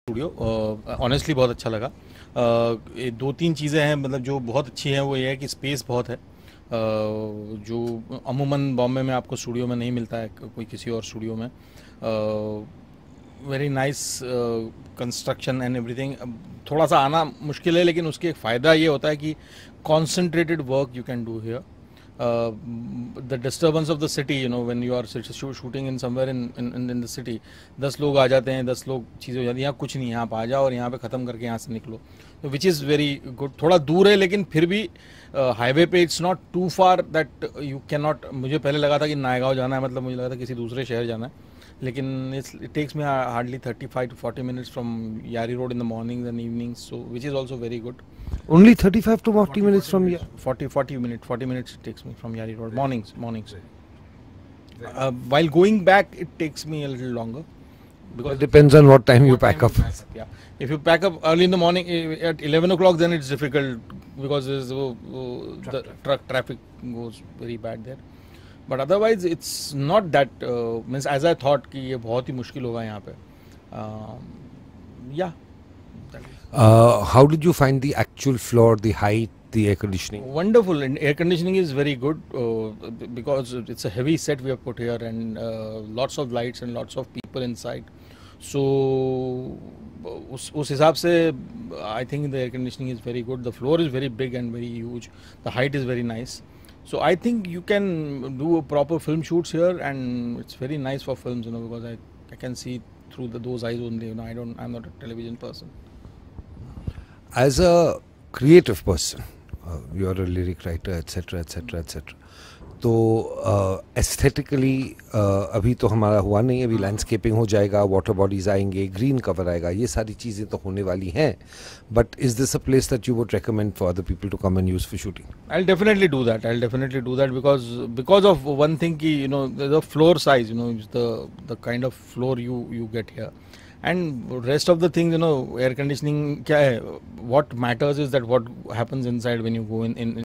Studio honestly बहुत अच्छा लगा। ये दो तीन चीज़ें हैं मतलब जो बहुत अच्छी हैं, वो ये है कि स्पेस बहुत है, जो अमूमन बॉम्बे में आपको स्टूडियो में नहीं मिलता है, कोई किसी और स्टूडियो में। Very nice construction and everything. थोड़ा सा आना मुश्किल है, लेकिन उसके एक फ़ायदा ये होता है कि concentrated work you can do here. The disturbance of the city, you know, when you are shooting in somewhere in the city, 10 लोग आ जाते हैं, 10 लोग चीज़ें हो जाती हैं. यहाँ कुछ नहीं, यहाँ आप आ जाओ और यहाँ पे ख़त्म करके यहाँ से निकलो, तो विच इज़ वेरी गुड. थोड़ा दूर है, लेकिन फिर भी हाईवे पे it's not too far that you can not. मुझे पहले लगा था कि नायगांव जाना है, मतलब मुझे लगा था किसी दूसरे शहर जाना है, लेकिन it takes me hardly 35 to 40 minutes from Yari Road in the mornings and evenings, so which is also very good. Only 35 to 40 minutes from here. 40 minutes it takes me from Yari Road, mornings. While going back it takes me a little longer, because It depends on what time you pack up. Yeah, if you pack up early in the morning at 11 o'clock, then it's difficult because the truck traffic goes very bad there. But otherwise it's not that means as I thought कि ये बहुत ही मुश्किल होगा यहाँ पे. Yeah. How did you find the actual floor, the height, the air conditioning? Wonderful, and air conditioning is very good because it's a heavy set we have put here, and lots of lights and lots of people inside. So उस हिसाब से I think the air conditioning is very good. The floor is very big and very huge. The height is very nice. So I think you can do a proper film shoots here, and it's very nice for films, you know, because I can see through those eyes only. You know, I'm not a television person. As a creative person, you are a lyric writer, etc., etc., etc. तो aesthetically अभी तो हमारा हुआ नहीं, अभी landscaping हो जाएगा, water bodies आएंगे, ग्रीन कवर आएगा, ये सारी चीज़ें तो होने वाली हैं. But is this a place that you would recommend for other people to come and use for shooting? I'll definitely do that. Because of one thing ki, you know, the floor size, you know, is the kind of floor you get here, and rest of the things, you know, air conditioning क्या है, what matters is that what happens inside when you go in